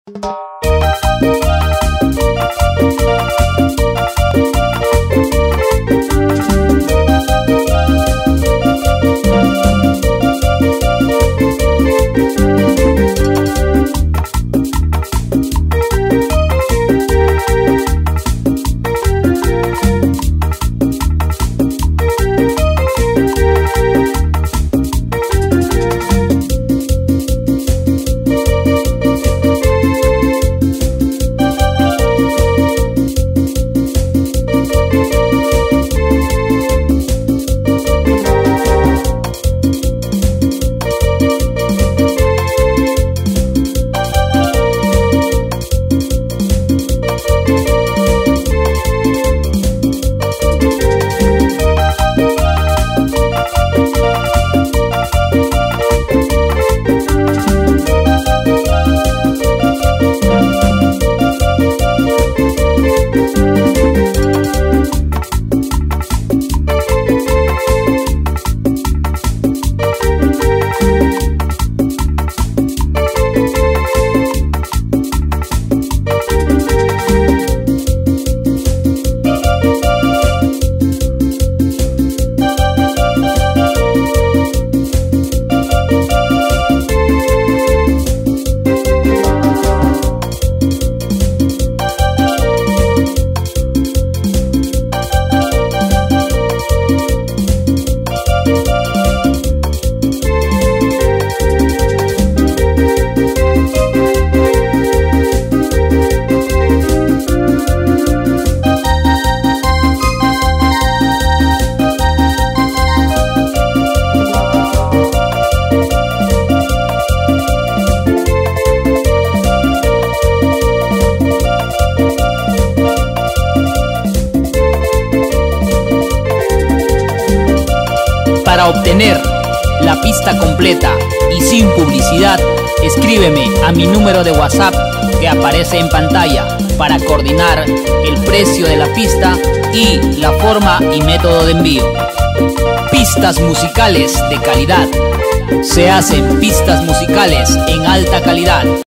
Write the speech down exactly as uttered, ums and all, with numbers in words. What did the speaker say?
Para obtener la pista completa y sin publicidad, escríbeme a mi número de WhatsApp que aparece en pantalla para coordinar el precio de la pista y la forma y método de envío. Pistas musicales de calidad. Se hacen pistas musicales en alta calidad.